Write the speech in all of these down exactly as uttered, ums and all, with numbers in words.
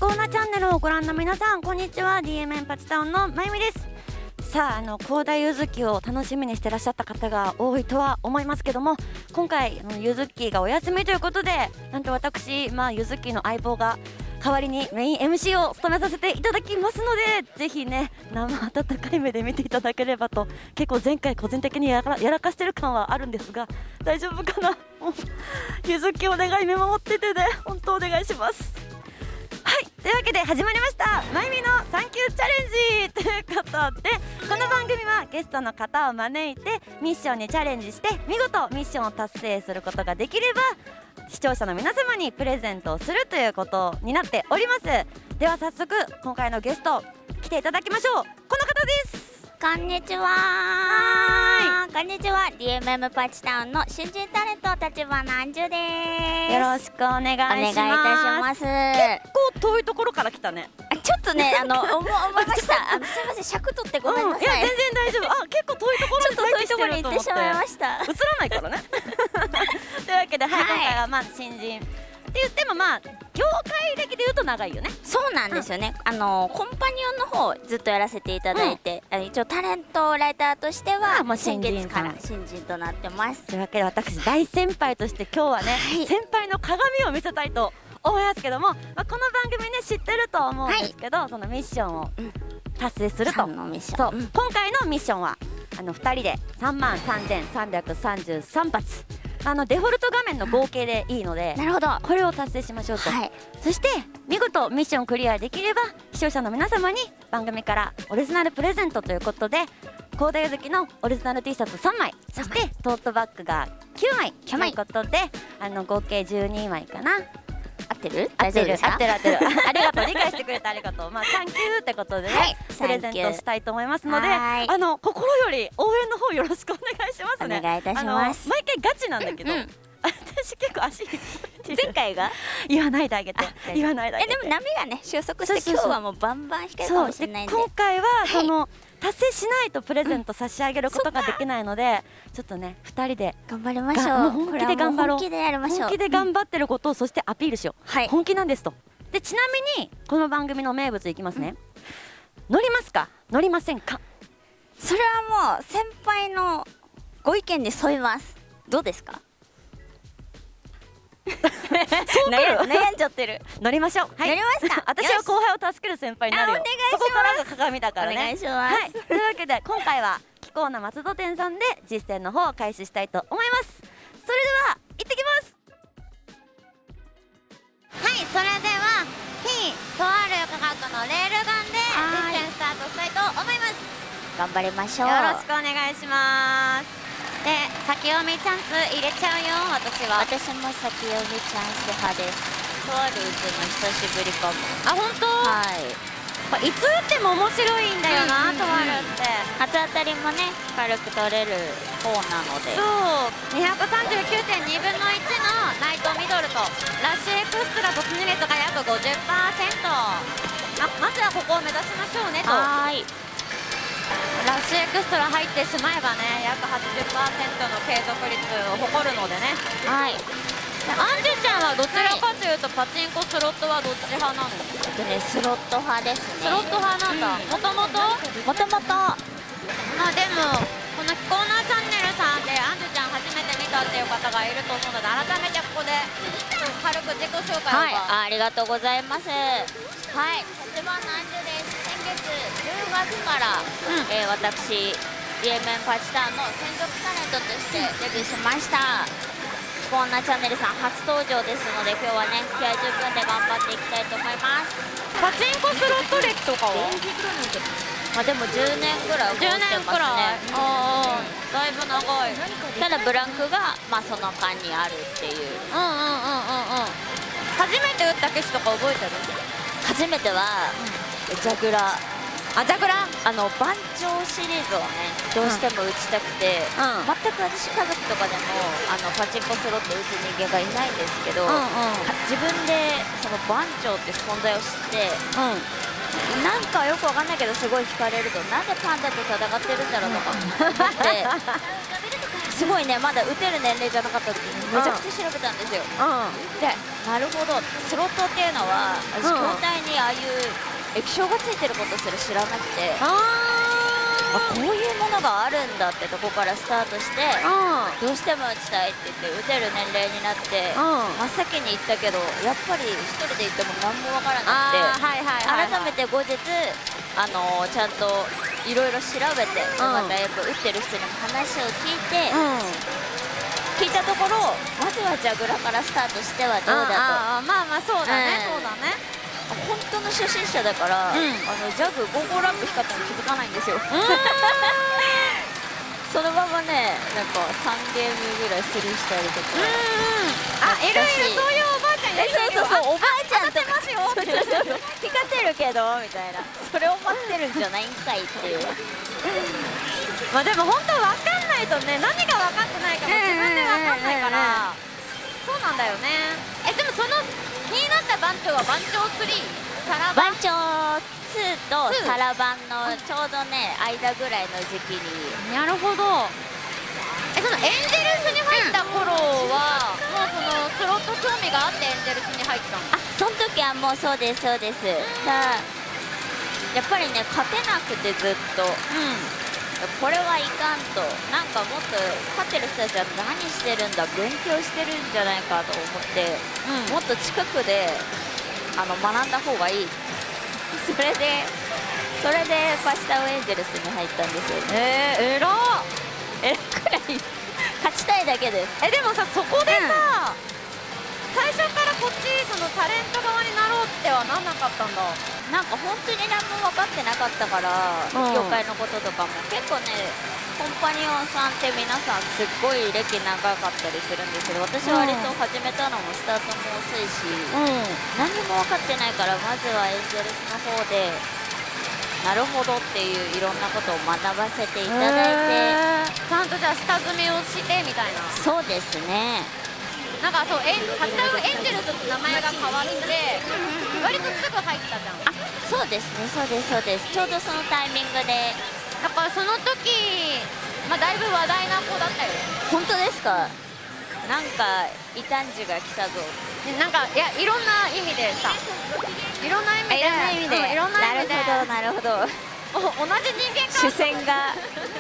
コーナチャンネルをご覧の皆さん、こんにちは。 ディーエムエム パチタウンのまゆみです。さあ、あの高田ゆずきを楽しみにしてらっしゃった方が多いとは思いますけども、今回あのゆずきがお休みということで、なんと私、まあ、ゆずきの相棒が代わりにメイン エムシー を務めさせていただきますので、ぜひね生温かい目で見ていただければと。結構前回個人的にやらやらかしてる感はあるんですが、大丈夫かな。もうゆずきお願い、見守っててね、本当お願いします。はい、というわけで始まりましたまゆみのサンキューチャレンジということで、この番組はゲストの方を招いてミッションにチャレンジして、見事ミッションを達成することができれば視聴者の皆様にプレゼントをするということになっております。では早速今回のゲスト来ていただきましょう。この方です。 こんにちは。こんにちは。 ディーエムエム パチタウンの新人タレント立花あんじゅです。 よろしくお願いします。 お願いいたします。 結構遠いところから来たね。 ちょっとね、あの思思いました。あのすみません、尺取ってごめんなさい。 うん、いや全然大丈夫。あ、結構遠いところに待機してると思って。ちょっと遠いところに行ってしまいました。映らないからね。というわけで、はい、今回はまず新人って言っても、まあ業界歴で言うと長いよね。 そうなんですよね、うん、あのコンパニオンの方ずっとやらせていただいて、うん、一応タレントライターとしてはもう先月から新人となってます。 というわけで私大先輩として今日はね、はい、先輩の鏡を見せたいと思いますけども、まあ、この番組ね知ってると思うんですけど、はい、そのミッションを達成すると、そう、うん、今回のミッションはあのふたりでさんまんさんぜんさんびゃくさんじゅうさんぱつ、あのデフォルト画面の合計でいいので、なるほど、これを達成しましょうと、はい、そして見事ミッションクリアできれば視聴者の皆様に番組からオリジナルプレゼントということで、コーダゆずきのオリジナル T シャツさんまい、そしてトートバッグがきゅうまいということで、あの合計じゅうにまいかな。合ってる？合ってる合ってる合ってる。ありがとう、理解してくれてありがとう。まあサンキューってことでね、はい、プレゼントしたいと思いますので、あの心より応援の方よろしくお願いしますね。 お願いいたします。 毎回ガチなんだけど、うん、私結構足前回が言わないであげて、言わないであげて。 え、でも波がね収束して今日はもうバンバン弾けるかもしれないんで、 今回はその、はい、達成しないとプレゼント差し上げることができないので、ちょっとねふたりで頑張りましょう。 本気で頑張ろう。 本気でやりましょう。 本気で頑張ってることをそしてアピールしよう、はい、本気なんですと。でちなみにこの番組の名物いきますね、うん、乗りますか乗りませんか。 それはもう先輩のご意見に沿います。どうですか。悩んじゃってる。 乗りましょう。乗りますか。 私は後輩を助ける先輩になるよ。そこからが鏡だからね。 お願いします。 というわけで今回は貴公な松戸店さんで実践の方を開始したいと思います。それでは行ってきます。はい、それでは P とある価格のレールガンで実践スタートしたいと思います。 頑張りましょう。 よろしくお願いします。で、先読みチャンス入れちゃうよ、私は。 私も先読みチャンス派です。とあるうちの久しぶりかも。 あ、本当？はい。いつ打っても面白いんだよな、とあるって。 初当たりもね、軽く取れる方なので。 そう、にひゃくさんじゅうきゅうてんにぶんのいちのナイトミドルとラッシュエクストラ突入率が約 ごじゅっパーセント。あ、まずはここを目指しましょうねと。はーい。ラッシュエクストラ入ってしまえばね、約 はちじゅっパーセント の継続率を誇るのでね。はい。アンジュちゃんはどちらかというと、パチンコスロットはどっち派なの？ えっとね、スロット派ですね。 スロット派なんだ。もともと？ もともと。 まあでもこのコーナーチャンネルさんでアンジュちゃん初めて見たっていう方がいると思うので、改めてここで軽く自己紹介を。 はい、ありがとうございます。はい、立花アンジュです。先月じゅうがつから、うん、えー、私 ディーエムエム パチタウンの専属タレントとしてデビューしました。コーナーチャンネルさん初登場ですので、今日はね気合十分で頑張っていきたいと思います。 パチンコスロット歴とかは？ まあでもじゅうねんぐらい持ってますね。ああ、 だいぶ長い。 ただブランクがまあその間にあるっていう。 うんうんうんうんうん。初めて打った機種とか覚えてる？ 初めては、うん、ジャグラー。 あ、ジャグラー、 あの番長シリーズをねどうしても打ちたくて、うん、全く私家族とかでもあのパチンコスロット打つ人間がいないんですけど、うん、うん、自分でその番長って存在を知って、うん、なんかよくわかんないけどすごい惹かれると、なんでパンダと戦ってるんだろうとか思って、 すごいね、まだ打てる年齢じゃなかった時にめちゃくちゃ調べたんですよ。で、なるほど、スロットっていうのは私筐体にああいう液晶がついてることすら知らなくて、あ、こういうものがあるんだってとこからスタートして、どうしても打ちたいって言って打てる年齢になって真っ先に行ったけど、やっぱり一人で行っても何もわからなくて、改めて後日あのちゃんといろいろ調べて、またやっぱ打ってる人にも話を聞いて、聞いたところ、まずはジャグラからスタートしてはどうだと。 まあまあそうだね、そうだね。 本当の初心者だから、あのジャグゴーゴーランプ光っても気づかないんですよ。そのままね、なんかさんゲームぐらいスルーしたりとか。 あ、いるいる、そういうおばあちゃんいる。 そうそうそう、おばあちゃんとか光ってるけどみたいな、それを待ってるんじゃないんかいっていう。 まあでも本当わかんないとね、何が分かってないかも自分でわかんないから、そうなんだよね。え、でもその気になった番長は番長スリー、サラバン番長ツーとサラバンのちょうどね間ぐらいの時期に。 なるほど。え、そのエンジェルスに入った頃は、もうそのスロット興味があってエンジェルスに入ったの？ あ、その時はもうそうですそうです。だやっぱりね、勝てなくてずっと、これはいかんと、なんかもっと勝ってる人たちは何してるんだ、勉強してるんじゃないかと思って、もっと近くであの学んだ方がいい。それでそれでパシタウエンジェルスに入ったんですよね。 えー、えらえくらい勝ちたいだけです。 え、でもさ、そこでさ、最初からこっちそのタレント側になろうってはなんなかったんだ。 なんか本当に何も分かってなかったから、業界のこととかも結構ね、コンパニオンさんって皆さんすっごい歴長かったりするんですけど、私は割と始めたのもスタートも遅いし、何も分かってないから、まずはエンジェルスの方でなるほどっていういろんなことを学ばせていただいて、 ちゃんとじゃあ下積みをしてみたいな。 そうですね。 なんかそう、エンパシタウエンジェルスって名前が変わって割とすぐ入ったじゃん。 あ、そうですね、そうですそうです。ちょうどそのタイミングで。 だからその時、まあだいぶ話題な子だったよ。 本当ですか？なんか異端児が来たぞ。 なんかいや、いろんな意味でさ、いろんな意味で、 いろんな意味で、 いろんな意味で、 なるほどなるほど。 お同じ人間視線が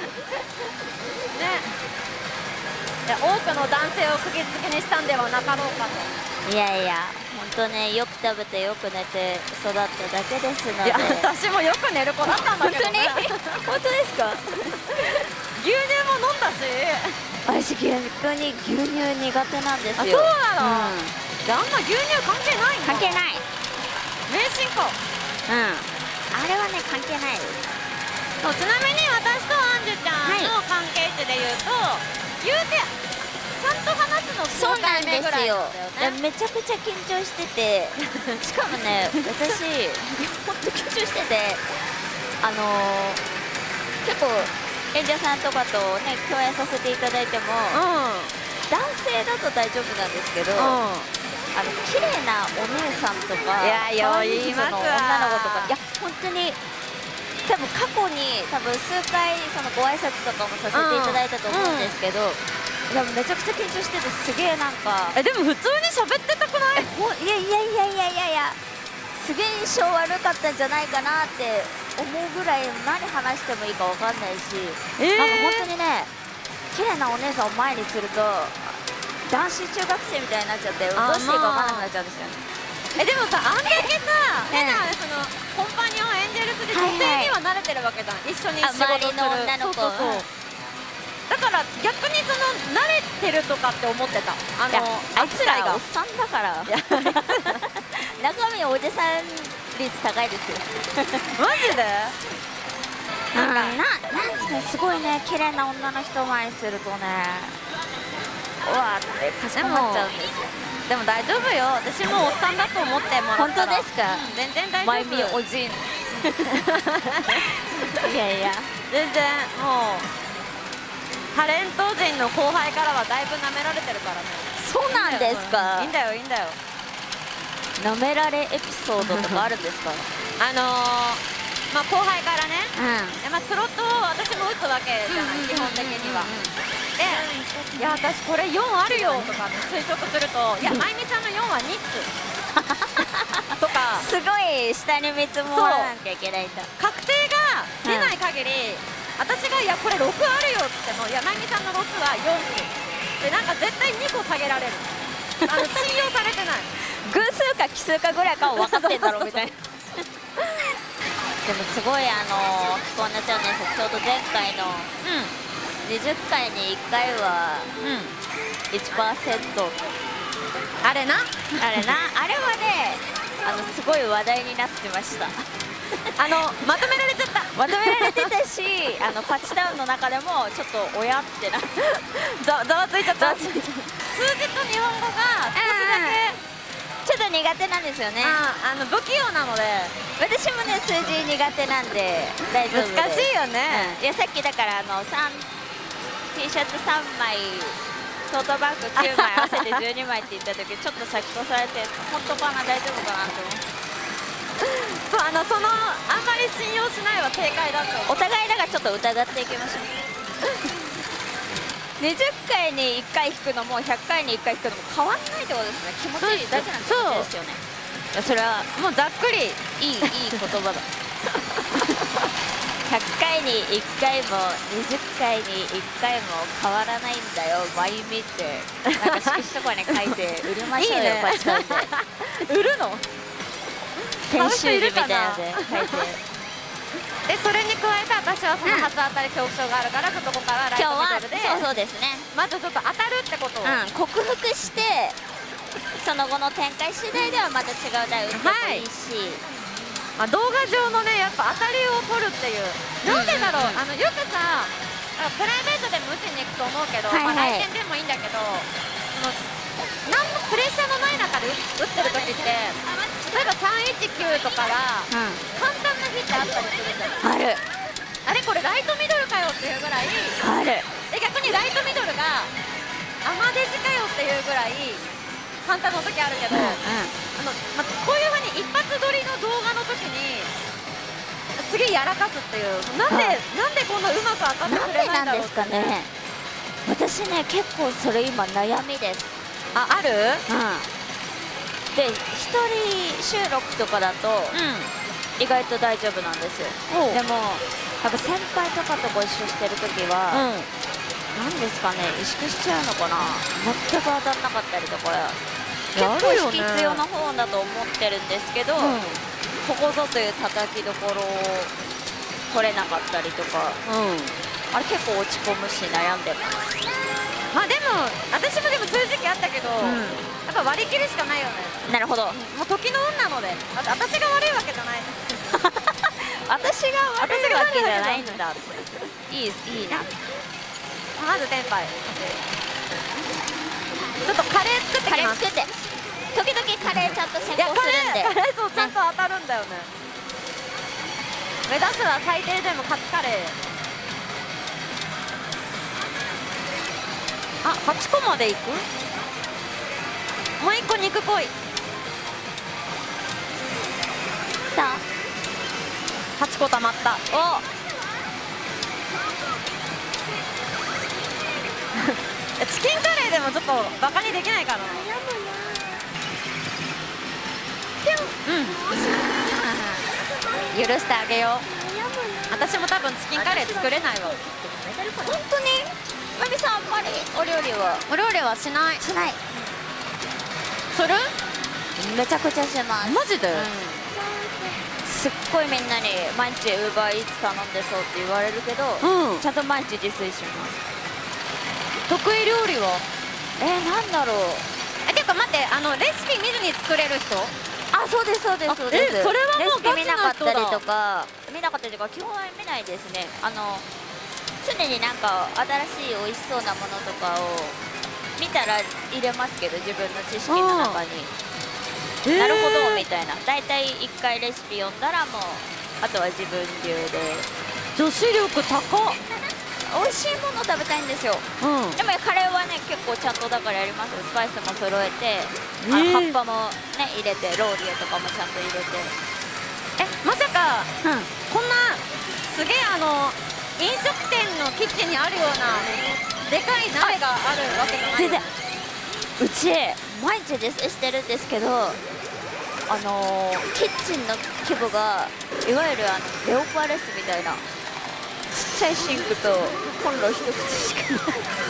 ね。多くの男性を釘付けにしたんではなかろうかと。 いやいや、本当ね、よく食べてよく寝て育っただけですので。いや、 私もよく寝る子だったんだけどね。 本当ですか？ 牛乳も飲んだし、 私逆に牛乳苦手なんですよ。 そうなの、うん、じゃああんま牛乳関係ないの？ 関係ない。 迷信か。 うん、あれはね関係ないです。 そう、ちなみに私とアンジュちゃんの関係値で言うと、はい、言うてちゃんと話すのきゅうかいめぐらいだったよね。 めちゃくちゃ緊張してて、しかもね、私本当緊張してて、あのー、結構演者さんとかとね共演させていただいても、うん、男性だと大丈夫なんですけど、うん、あの綺麗なお姉さんとか、 いや、言いますわ、 女の子とか、いや本当に。多分過去に多分数回そのご挨拶とかもさせていただいたと思うんですけど、でもめちゃくちゃ緊張してて、すげえなんか、 え、でも普通に喋ってたくない？ いやいやいやいやいやいや、すげえ印象悪かったんじゃないかなって思うぐらい、何話してもいいかわかんないし、えー、なんか本当にね、綺麗なお姉さんを前にすると男子中学生みたいになっちゃって、どうしていいかわからなくなっちゃうんですよね。 え、でもさ、あんだけさ、変なそのコンパニオンエンジェルスで女性には慣れてるわけじゃん、一緒に仕事する周りの女の子。 そうそうそう、だから逆にその慣れてるとかって思ってた。あのあいつらがおっさんだから中身おじさん率高いですよマジで。 なんかな、なんですか、すごいね、綺麗な女の人を前にするとね、うわーってかしこまっちゃうんですよ。 でも大丈夫よ、私もおっさんだと思ってもらったら。 本当ですか？ 全然大丈夫。 マイミおじんいやいや、 全然もうタレント陣の後輩からはだいぶ舐められてるからね。 そうなんですか？ いいんだよいいんだよ。 舐められエピソードとかあるんですか？ あのーまあ後輩からね、 うんでまあスロットを私も打つわけじゃない、基本的には。で、いや私これよんあるよとか推測すると、いやまゆみちゃんのよんはにつとか、 すごい下に見積もらなきゃいけないんだ。 確定が出ない限り、私がいやこれろくあるよって言っても、いやまゆみちゃんのろくはよんつで、なんか絶対にこ下げられる。あの信用されてない。 偶数か奇数かぐらいかを分かってんだろうみたいな。でもすごいあのこんなチャンネルちょうど前回のにじゅっかいにいっかいは いちパーセント、 あれな、 あれな、あれはね、あのすごい話題になってました。 あのまとめられちゃった。 まとめられてたし、あのパチダウンの中でもちょっと親ってなざざわついちゃった。数字と日本語が少しだけちょっと苦手なんですよね。 ああの不器用なので、 私もね数字苦手なんで大丈夫です。 難しいよね、 うん、いやさっきだからあの T シャツさんまいトートバッグきゅうまい合わせてじゅうにまいって言った時ちょっと先越されて本当かな大丈夫かなと思って。 そうあのそのあんまり信用しないは正解だと思う。 お互いだからちょっと疑っていきましょう。にじゅっかいにいっかい引くのもひゃっかいにいっかい引くのも変わんないってことですね。気持ちいい大事な気持ちですよね。いやそれはもうざっくりいいいい言葉だ。ひゃっかいにいっかいもにじゅっかいにいっかいも変わらないんだよまゆみってなんか色紙とかに書いて売りましょうよ。パチタウンで売るの編集日みたいなので書いて。 でそれに加えて私はその初当たり恐怖症があるから、ちょっとここからライトミドルで今日はそうそうですね、 まずちょっと当たるってことを、 うん、克服してその後の展開次第ではまた違う台打ってもいいし、 はい、まあ、動画上のねやっぱ当たりを取るっていう、なんでだろう、あのよくさプライベートでも打ちに行くと思うけど、はいはい、まあ、来店でもいいんだけど、その何もプレッシャーのない中で打ってる時って例えばさんいちきゅうとかが簡単な日ってあったりするじゃん。 ある、 あれこれライトミドルかよっていうぐらいある。 で逆にライトミドルがアマデジかよっていうぐらい簡単な時あるけど、うんうん、あのま、こういうふうに一発撮りの動画の時にすげえやらかすっていう、なんで、はい、なんでこんなうまく当たってくれないんだろうって。 なんでなんですかね。私ね結構それ今悩みです。 あ、ある？ うん。で一人収録とかだと、うん、意外と大丈夫なんですよ。でもやっぱ先輩とかとご一緒してる時は、うん、なんですかね、萎縮しちゃうのかな、全く当たんなかったりとか、結構引き強の方だと思ってるんですけど、うん、ここぞという叩きどころを取れなかったりとか、うん、あれ結構落ち込むし悩んでます。 まあでも私もでもそういう時期あったけど、うん、やっぱ割り切るしかないよね。 なるほど、 もう時の運なので、あ私が悪いわけじゃない私が悪いわけじゃないんだって。いいいいな。 まずテンパイちょっとカレー作ってきます。 カレー作って、時々カレーちゃんと先行するんで。 カレーそうちゃんと当たるんだよね。目指すは最低でもカツカレー。あ、はちこまでいく？もういっこ肉濃い。 さあはちこたまった。おチキンカレーでもちょっとバカにできないかな。うん許してあげよう。私も多分チキンカレー作れないわ。 本当にまみさん、あんまりお料理はお料理はしないしないする？ めちゃくちゃします。 マジで？うん、 すっごいみんなに毎日ウーバーイーツ頼んでそうって言われるけど、うん、ちゃんと毎日自炊します。 得意料理は？ えー、なんだろう。 え、ていうか待って、あのレシピ見ずに作れる人？ あ、そうですそうですそうです。 それはもうレシピ見なかったりとか、見なかったりとか基本は見ないですね。あの常になんか新しい美味しそうなものとかを見たら入れますけど、自分の知識の中に、えー、なるほどみたいな。だいたいいっかいレシピ読んだらもうあとは自分流で。 女子力高っ。 美味しいもの食べたいんですよ、うん、でもカレーはね結構ちゃんとだからやりますよ。スパイスも揃えて、えー、あの葉っぱもね入れて、ローリエとかもちゃんと入れて。 え、まさか、うん、こんのキッチンにあるようなでかい鍋があるわけじゃない。 全然うち毎日自炊してるんですけど、あのー、キッチンの規模がいわゆるあのレオパレスみたいなちっちゃいシンクとコンロ一口しかない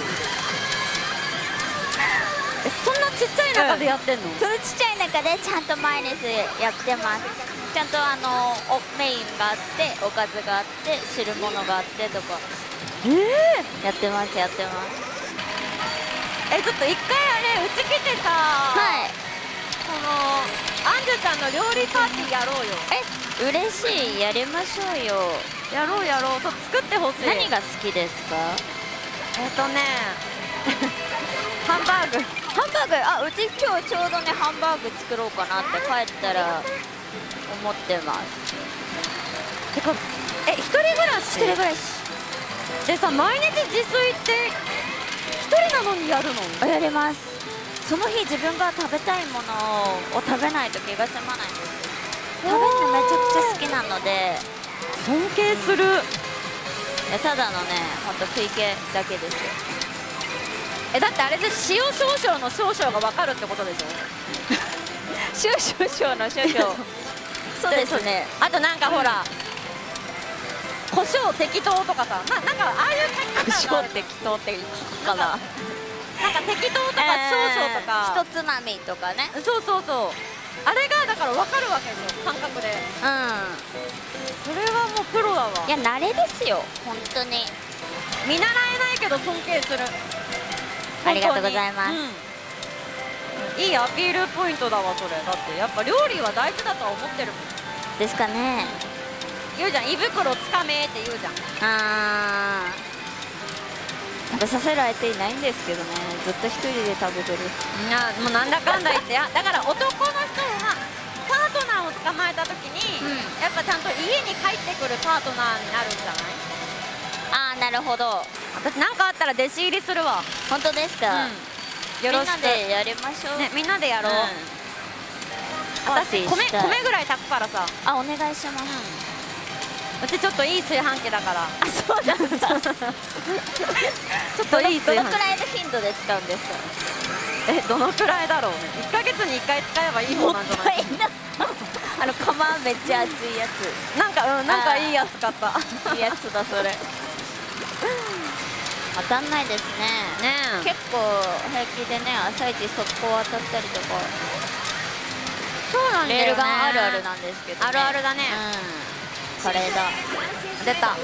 え、そんなちっちゃい中でやってんの？ そのちっちゃい中でちゃんと毎日やってます。ちゃんとあのおメインがあっておかずがあって汁物があってとかえー、 やってますやってます。 え、ちょっと一回あれうち来てさ、 はい、 このアンジュちゃんの料理パーティーやろうよ。 え、嬉しい、やりましょうよ。 やろうやろう。ちょっと作ってほしい。 何が好きですか？ えっとねハンバーグ。 ハンバーグ、あ、うち今日ちょうどねハンバーグ作ろうかなって帰ったら思ってます。 てか、え、一人暮らし？ 一人暮らしでさ、毎日自炊って一人なのにやるの？ やります。その日自分が食べたいものを食べないと気が済まないんですよ。食べるのめちゃくちゃ好きなので尊敬する。 え、ただのね、ほんと食い気だけですよ。 え、だってあれで塩少々の少々が分かるってことでしょ？ 少々の少々そうですね。 あとなんかほら、胡椒適当とかさ、な、なんかああいう書き方がある。 適当ってかな。 なんか適当とか少々とか、 えー、ひとつまみとかね。 そうそうそう。あれがだから分かるわけですよ、感覚で。 うん。 それはもうプロだわ。 いや、慣れですよ、本当に。 見習えないけど尊敬する。 ありがとうございます。 うん、いいアピールポイントだわ、それ。だってやっぱ料理は大事だとは思ってるもん。 ですかね。 言うじゃん、胃袋つかめって言うじゃん。 あー。食べさせる相手いないんですけどね、ずっと一人で食べてる。 いや、もうなんだかんだ言って、やだから男の人はパートナーを捕まえた時に、うん、やっぱちゃんと家に帰ってくるパートナーになるんじゃない？ ああ、なるほど。 私なんかあったら弟子入りするわ。 本当ですか？うん、よろしく。みんなでやりましょう。 ね、みんなでやろう。うん、私米米ぐらい炊くからさ。 あ、お願いします。 うん、うちちょっといい炊飯器だから。 あ、そうなんだ。ちょっといい炊飯器。どのくらいの頻度で使うんですか？ え、どのくらいだろうね。いっかげつにいっかい使えばいい方なんじゃない？ あの釜めっちゃ熱いやつ。 なんか、うん、なんかいいやつ買った。 いいやつだそれ。当たんないですね。ね、結構平気でね、朝一速攻当たったりとか。 そうなんだよね。 レールガンあるあるなんですけど、ね、 あるあるだね。 うん、カレーだ。 出た。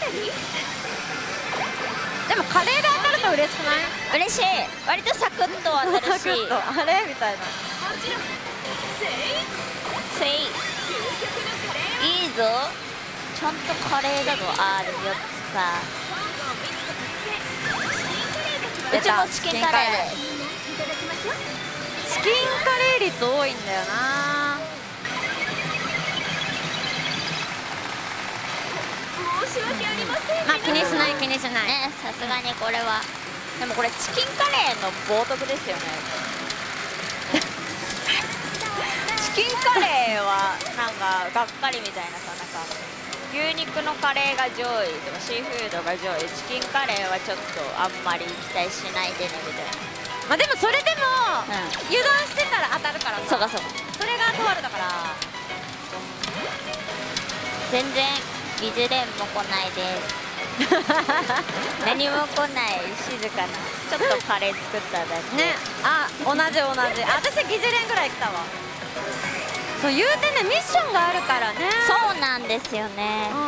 でもカレーで当たると嬉しくない？ 嬉しい。割とサクッと当たるし。 サクッとあれみたいな。 せい。いいぞ。ちゃんとカレーだぞ。あるよっさ。うちもチキンカレーです。 チキンカレー率多いんだよな。申し訳ありません。まあ気にしない気にしないね、さすがにこれは。でもこれチキンカレーの冒涜ですよね。チキンカレーはなんかがっかりみたいなさ、なんか牛肉のカレーが上位とかシーフードが上位、チキンカレーはちょっとあんまり期待しないでねみたいな。 まあでもそれでも、うん、油断してたら当たるからさ。 そうかそうか。 それがとあるだから。 全然疑似連も来ないです何も来ない、静かな。ちょっとカレー作っただけね。あ、同じ同じ。私疑似連ぐらい来たわ。そう言うてね、ミッションがあるからね。 そうなんですよね。 うん、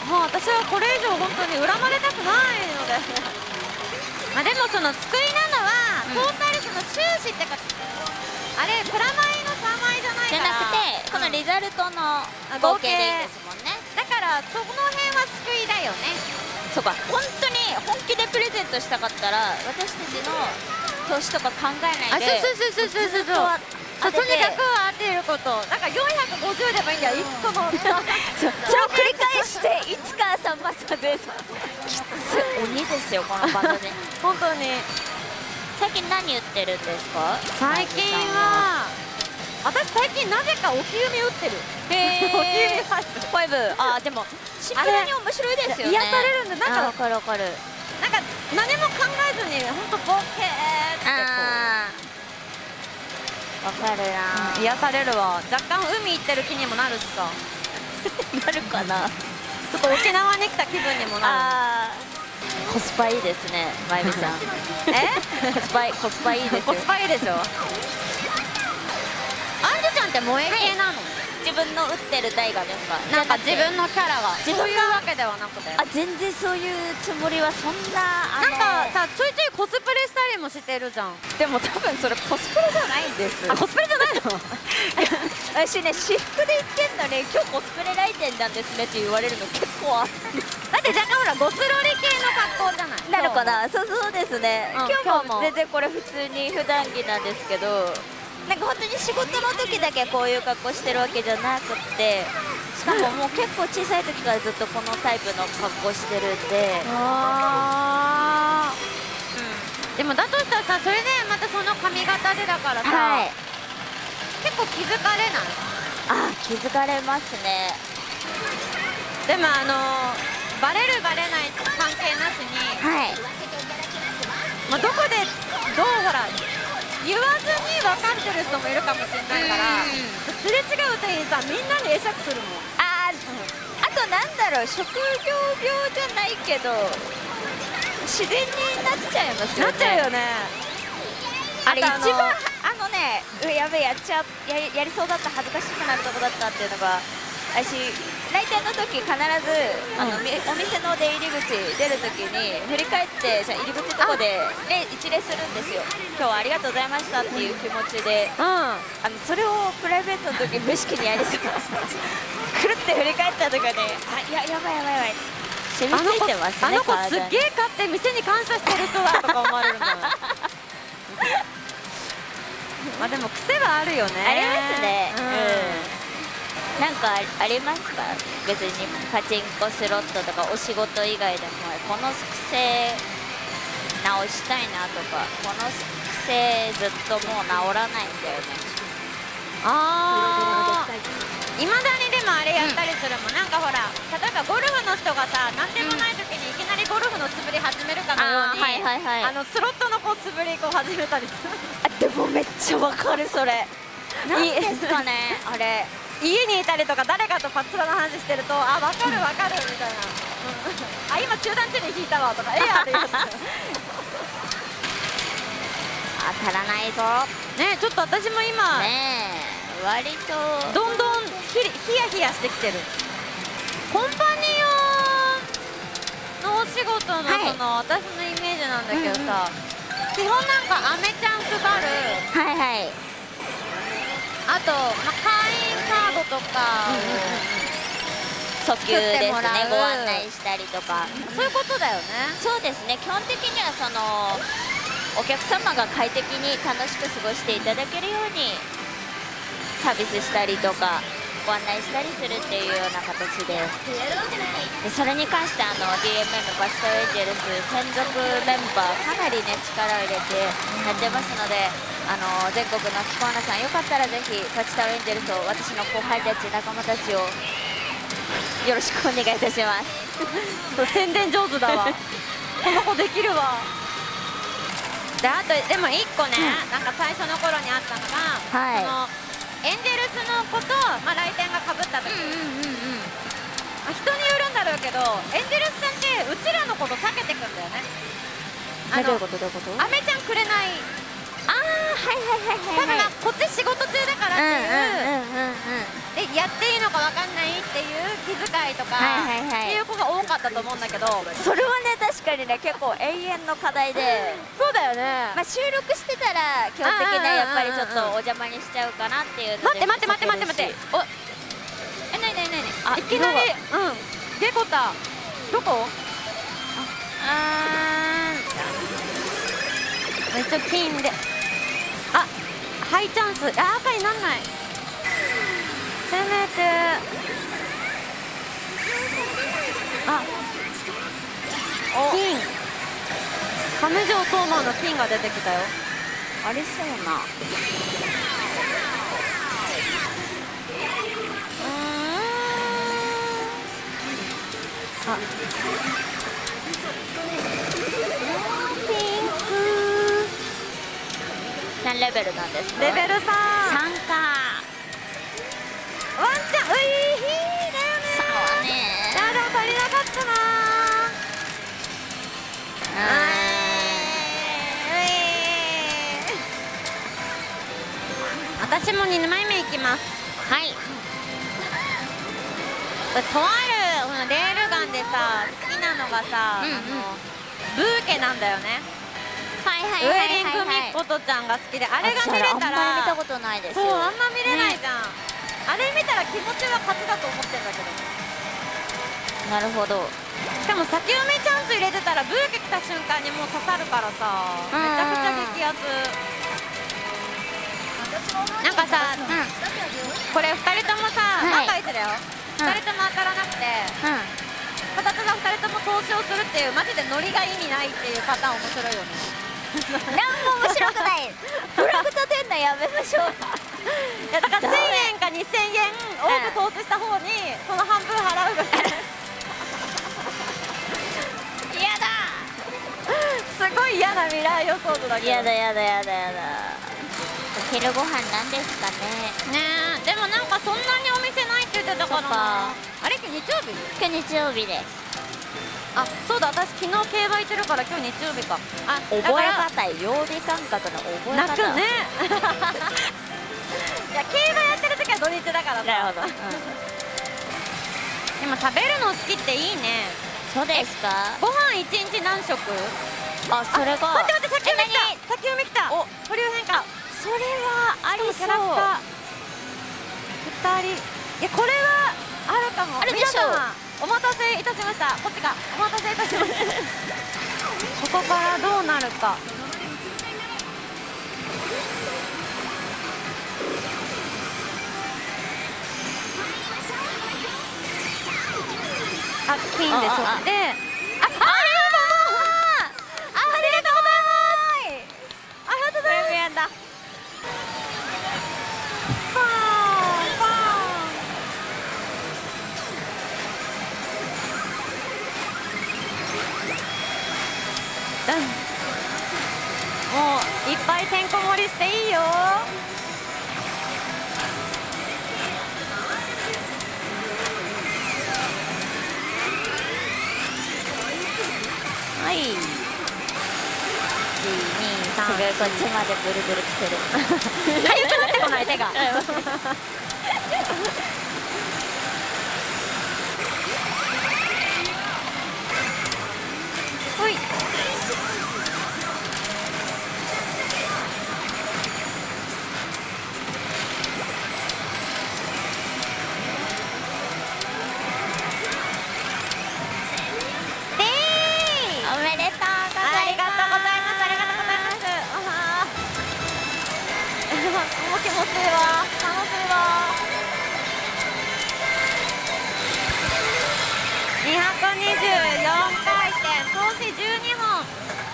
もう私はこれ以上本当に恨まれたくないのでまあでもその救いなのは、うん、トータルその収支ってかあれプラマイの差マイじゃないからじゃなくて、このリザルトの合計でいいですもんね。 だからその辺は救いだよね。 そうか、本当に本気でプレゼントしたかったら私たちの投資とか考えないで、 あ、そうそうそうそうそうそうそう、とにかく当てること。だからよんひゃくごじゅうでもいいんだよ。いっこのそれを繰り返していつかさんまさできつ鬼ですよこのバンドで本当に。 最近何言ってるんですか？ 最近は私最近なぜか置き弓打ってる。 へおきえみファイブファイブあーでもシンプルに面白いですよね。 癒されるんだ。なんかわかるわかる。 なんか何も考えずに本当ボケーってああわかるこなう癒されるわ。若干海行ってる気にもなるしさ、 なるかな。 ちょっと沖縄に来た気分にもなあーコスパいいですねまゆみさん。 る。えコスパいいコスパいいですよ。 コスパいいでしょ。アンジュちゃんって萌え系なの？ 自分の打ってる台がですか。 なんか自分のキャラが自分がそういうわけではなくて、 あ全然そういうつもりはそんなあのなんかさちょいちょいコスプレしたりもしてるじゃん。 でも多分それコスプレじゃないんです。 あコスプレじゃないの？ 私ね私服で行ってんのに今日コスプレ来店なんですねって言われるの結構ある。 だって若干ほらゴスロリ系の格好じゃない。 なるかな。そうそうですね、 うん今日も今日も全然これ普通に普段着なんですけど、なんか本当に仕事の時だけこういう格好してるわけじゃなくってしかももう結構小さい時からずっとこのタイプの格好してるんで、 あー、でもだとしたらさそれでまたその髪型でだからさ、 はい結構気づかれない？ あ気づかれますね。 でもあのー、バレるバレない関係なしに、 はいまあ、どこでどうほら言わずに分かってる人もいるかもしれないから、すれ違う店員さんみんなに会釈するもん。 あーあとなんだろう職業病じゃないけど自然になっちゃいますよね。 なっちゃうよね。 あれ一あとあの番あのねうやべえやっちゃやりやりそうだった恥ずかしくなるとこだったっていうのが私来店の時必ずあの、みお店の出入り口出る時に振り返ってじゃあ入り口のとこで礼一礼するんですよ。今日はありがとうございましたっていう気持ちで、 うんあのそれをプライベートの時無意識にやりそうですくるって振り返ったとかねあいややばいやばいやばい染みついてますね。 あの子すっげえ買って店に感謝してる人だとか思われるんだよ。まあでも癖はあるよね。 ありますね。 うんうん。なんかありますか？別にパチンコスロットとかお仕事以外でもこの癖直したいなとかこの癖ずっともう治らないんだよね。 ああ、いまだにでもあれやったりするもん、なんかほら例えばゴルフの人がさ何でもない時にいきなりゴルフの素振り始めるかのように、 あーはいはいはいあのスロットのこう素振りこう始めたりする。 あでもめっちゃわかるそれ。なんですかねあれ。 家にいたりとか誰かとパッツラの話してるとあ分かる分かるみたいな、うん、あ今中段地に引いたわとかええやで言うと当たらないぞ。 ねちょっと私も今、 ねえ割とどんどんひりヒヤヒヤしてきてる。コンパニオンのお仕事のはいその、私のイメージなんだけどさ、基本なんかアメちゃん配る、 はいはいあと、まあ、会員カードとか訴求ですね作ってもらうご案内したりとか。 そういうことだよね。 そうですね基本的にはそのお客様が快適に楽しく過ごしていただけるようにサービスしたりとかご案内したりするっていうような形で、でそれに関してあの ディーエムエム バスターエンジェルス専属メンバーかなりね力を入れてやってますので、あの全国のキコアナさんよかったらぜひバスターエンジェルスを私の後輩たち仲間たちをよろしくお願いいたしますそう宣伝上手だわこの子できるわ。であとでもいっこね、うん、なんか最初の頃にあったのが、 はい、 そのエンジェルスの子と、まあ、来店がかぶった時、まあ、人によるんだろうけどエンジェルスさんってうちらのこと避けてくんだよね。あのどういうことどういうこと？ アメちゃんくれない。 ああはいはいはいはいはい。 多分こっち仕事中だからっていううんうんうんうんうんでやっていいのかわかんないっていう気遣いとか、 はいはいはいっていう子が多かったと思うんだけど、 それはね確かにね結構永遠の課題でそうだよね。 まあ収録してたら基本的にはやっぱりちょっとお邪魔にしちゃうかなっていうので待って待って待って待って待っておえなになになにあいきなりうんゲコタどこああ一応金であハイチャンスあ赤になんないせめてあ金亀城東馬の金が出てきたよ。 ありそうなうーんあ、ピンク何レベルなんですか？ レベルさん。 さんか。 ワンちゃん、ういー、だよね。 さんはね。 やだ、足りなかったな。 あー、私もにまいめいきます。 はい。 とあるこのレールガンでさ、好きなのがさ、 うんうん、 あのブーケなんだよね。 はいはいウはいはいエリングミッコトちゃんが好きで、あれが見れたら、 あんまり見たことないですよ。 そう、あんま見れないじゃん、ね、あれ見たら気持ちは勝ちだと思ってんだけど。 なるほど。 しかも先読みチャンス入れてたらブーケ来た瞬間にもう刺さるからさ、めちゃくちゃ激アツ。なんかさ、うん、これふたりともさ、 はい、 万が一だよ、ふたりとも当たらなくて、うん、ただただふたりとも投資をするっていう、マジでノリが意味ないっていうパターン面白いよね。 なんも面白くない。フラグ立てんのやめましょう。 いやだからせんえんかにせんえん多く投資した方にその半分払うぐらい。 嫌だ。 すごい嫌な未来予想図だけど。 やだやだやだやだ。お昼ご飯なんですかね。 ねえ、でもなんかそんなにお店ないって言ってたからな。あれ今日日曜日？ 今日日曜日です。 あ、そうだ、私昨日競馬行ってるから今日日曜日か。あ、 覚え方、曜日感覚の覚え方。 泣くね。いや、競馬やってる時は土日だからさ。 なるほど。うん、 でも食べるの好きっていいね。 そうですか。 ご飯一日何食？ あ、それが。 待って待って、先読み来た。先読み来た。お、保留変化。 それはありそう。 キャラクターふたり。いや、これはあるかも。 あるでしょう。 お待たせいたしました。こっちか。お待たせいたしました。ここからどうなるか。あ、金でしょ。で、あ、ありがとう。ありがとうございます。ありがとうございます。やだ。パーンパーン。もういっぱいてんこ盛りしていいよ。はい。いち、に、さん。 すごいこっちまでブルブルきてる。 かゆくなってこない手が。ほい。 おめでとうございます。ありがとうございます。 ありがとうございます。もう気持ちいいわ。楽しいわ。にひゃくにじゅうよんかいてん、投資じゅうにほん。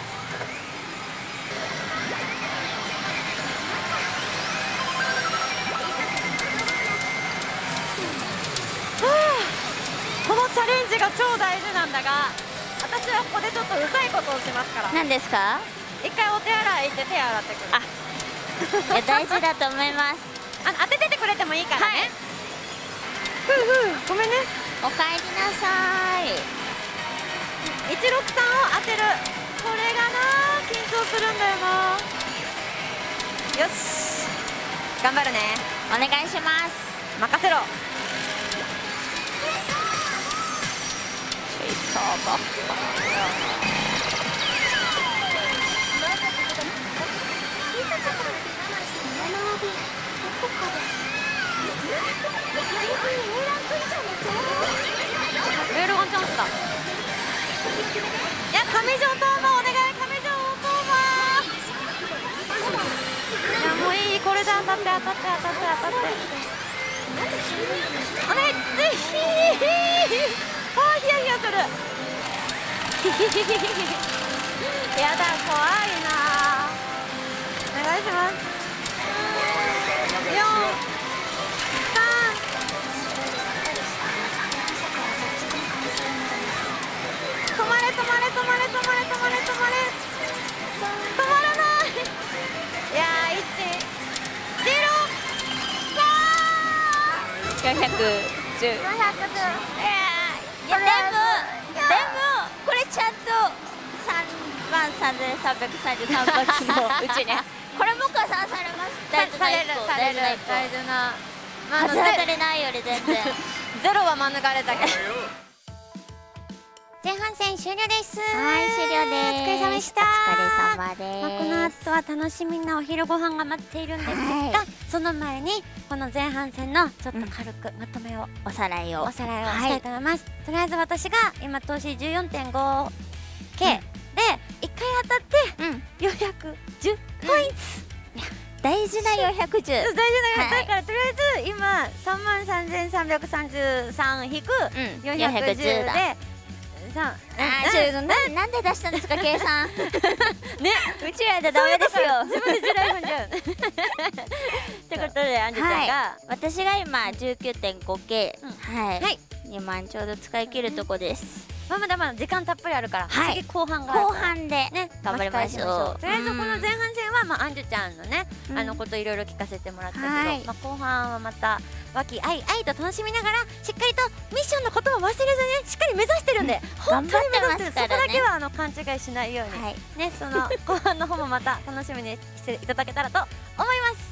このチャレンジが超大事なんだが、私はここでちょっとうざいことをしますから。 何ですか？ 一回お手洗い行って手洗ってくる。 あ、いや大事だと思います。 あの当てててくれてもいいからね。はい、ふうふう、ごめんね。 おかえりなさい。 いちろくさんを当てる。これがな、緊張するんだよな。よし、頑張るね。 お願いします。 任せろ。 チェイサーばっか。 レールガンチャンスだ。いや、上条トーマお願い、上条トーマ。いや、もういい、これで当たって当たって当たって当たってお願い。ぜひあー、ヒヤヒヤする。やだ、怖いな。お願いします。よん、さん、 止まれ止まれ止まれ止まらない。いやー、いちゼロよんひゃくじゅう。いやいや、でもでもこれちゃんとさんまんさんぜんさんびゃくさんじゅうさんばつのうちね、これも加算されます。大事な一個、大事な一個、 大事な、 まあ、初当たりないより全然ゼロは免れたけど。前半戦終了です。 はい、終了です。 お疲れ様でした。 お疲れ様です。 まあ、この後は楽しみなお昼ご飯が待っているんですが、 はい、 その前にこの前半戦のちょっと軽くまとめを、 おさらいをおさらいをしたいと思います。はい、とりあえず私が今投資 じゅうよんてんごケー、うん、でいっかい当たってよんひゃくじゅうポイント、うん、 大事なよんひゃくじゅう、大事なよ、はい、だからとりあえず今さんまんさんぜんさんびゃくさんじゅうさん引くよんひゃくじゅうでさあ、なんで出したんですか計算ね、うちらでダメですよ、 自分で地雷踏んじゃうってことで、アンジュちゃんが、 私が今 じゅうきゅうてんごケー、はい、にまんちょうど使い切るとこです。 まだまだ時間たっぷりあるから、 はい、 次後半があるから後半でね頑張りましょう。 とりあえずこの前半戦は、まあ、アンジュちゃんのね、うん、あのこといろいろ聞かせてもらったけど、はい、まあ後半はまた和気あいあいと楽しみながら、しっかりとミッションのことも忘れずにしっかり目指してるんで、本当に目指してる、そこだけはあの勘違いしないように、はい、ね、その後半の方もまた楽しみにしていただけたらと思います。